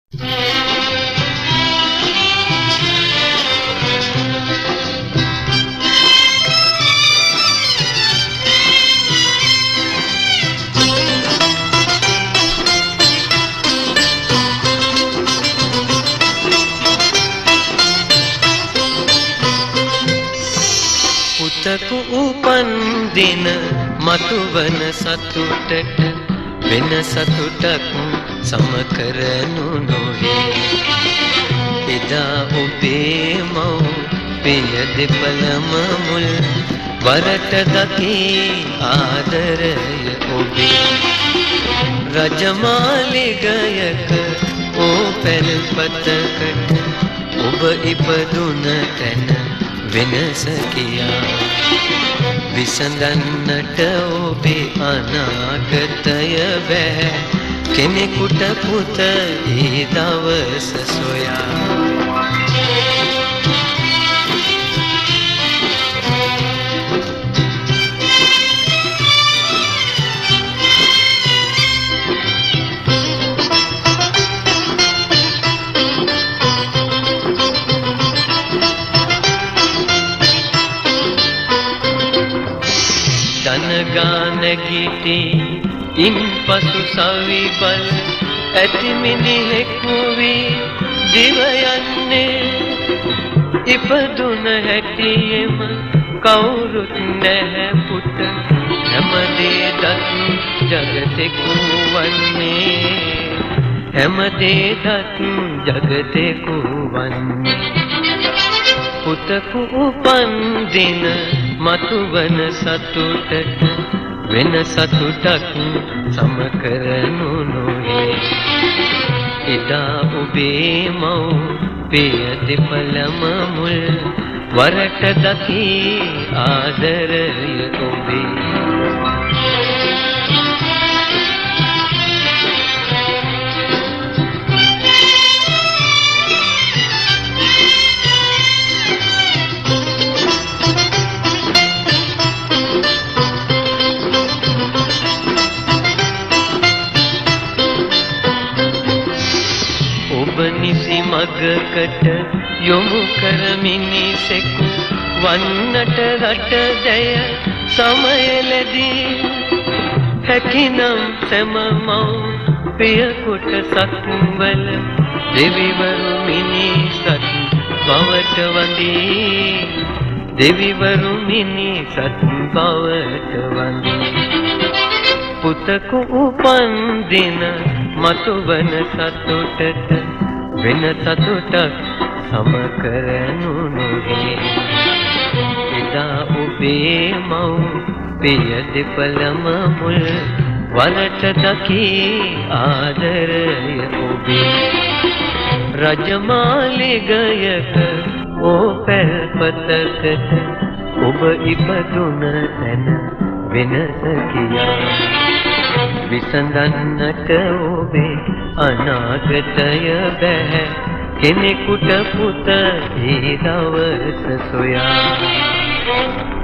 පුතකු උපන් දින මතුවන සතුටට වෙන සතුටක් සම කරනු නොවේ. එදා ඔබේ මව් පිය දෙපළම මුල් වරට දකී ආදරය ඔබේ. රජමාලිගයක ඕපැල් පතකට ඔබ ඉපදුන තැන වෙනස කියා විසඳන්නට ඔබේ අනාගතය බෑ. කෙනෙකුට පුත ඒ දවස සොයා. දනගාන ගීටි ඉන් පසු සවිබල ඇති මිනිහෙකු වී දිව යන්නේ. ඉපදුන හැටියෙම කවුරුත් නැහැ පුත හැමදේ දත් ජගතෙකු වන්නේ. හැමදේ දත් ජගතෙකු වන්නේ. පුතකු උපන් දින මතුවන සතුටට වෙන සතුටක් සම කරනු නොවේ. එදා ඔබේ මව් පිය දෙපළම මුල් වරට දකී ආදරය ඔබේ. නිසි මගකට යොමු කරමිනිසෙකු වන්නට රට දැය සමයලදී. හැකිනම් සැම මව් පියකුට සත්වල දෙවිවරු මිනිසත් බවට වඳී. දෙවිවරු මිනිසත් බවට වඳී. පුතකු උපන් දින මතුවන සතුටට වෙන සතුටක් සම කරනු නොවේ. එදා ඔබේ මව් පිය දෙපළම මුල් වරට දකී ආදරය ඔබේ. රජමාලිගයක ඕපැල් පතකට ඔබ ඉපදුන තැන වෙනස කියා විසඳන්නට ඔබේ අනාගතය බෑ. කෙනෙකුට පුත ඒ දවස සොයා.